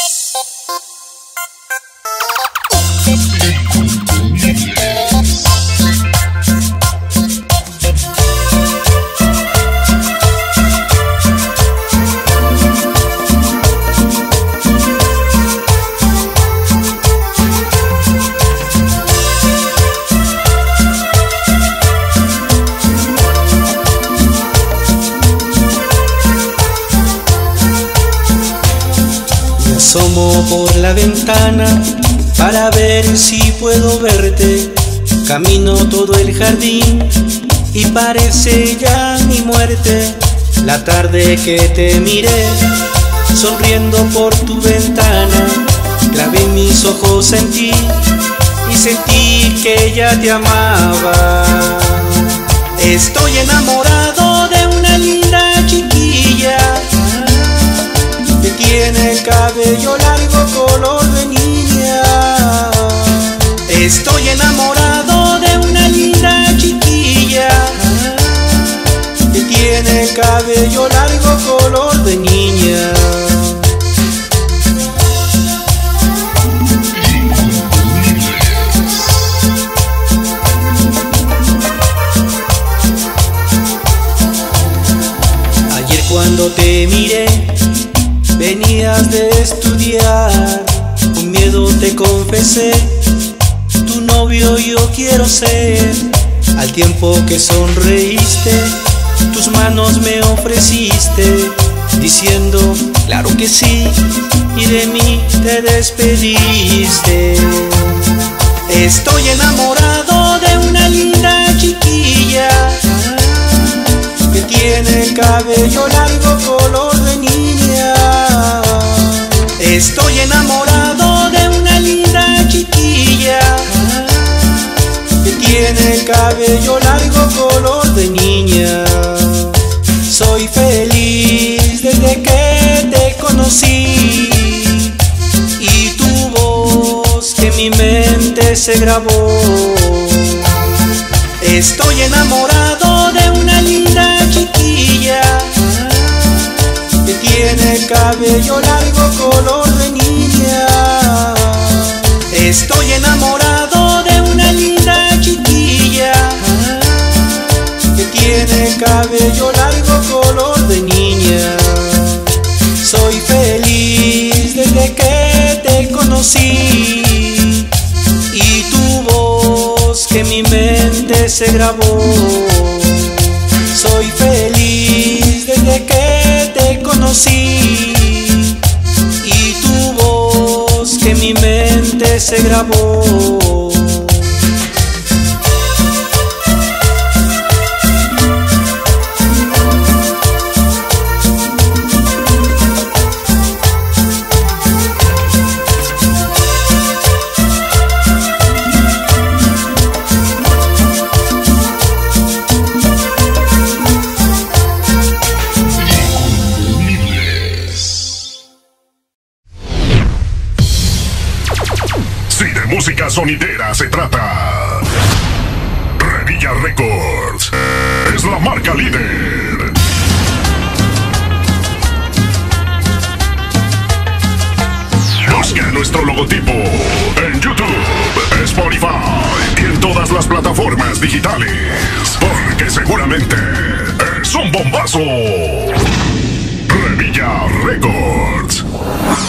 Asomo por la ventana para ver si puedo verte. Camino todo el jardín y parece ya mi muerte. La tarde que te miré, sonriendo por tu ventana, clavé mis ojos en ti y sentí que ya te amaba. Estoy enamorado de una linda chiquilla que tiene el cabello largo color de niña. Estoy enamorado de una linda chiquilla que tiene el cabello largo color de niña. Ayer cuando te miré, venías de estudiar, con miedo te confesé, tu novio yo quiero ser. Al tiempo que sonreíste, tus manos me ofreciste, diciendo claro que sí, y de mí te despediste. Estoy enamorado de una linda chiquilla que tiene el cabello largo color de niña. Estoy enamorado de una linda chiquilla que tiene el cabello largo color de niña. Soy feliz desde que te conocí y tu voz que en mi mente se grabó. Estoy enamorado de una linda chiquilla que tiene el cabello largo color de niña. Estoy enamorado de una linda chiquilla que tiene el cabello largo color de niña. Soy feliz desde que te conocí y tu voz que en mi mente se grabó. Soy feliz desde que te conocí y tu voz que en mi mente se grabó. Música sonidera se trata. Revilla Records es la marca líder. Busca nuestro logotipo en YouTube, Spotify y en todas las plataformas digitales, porque seguramente es un bombazo. Revilla Records.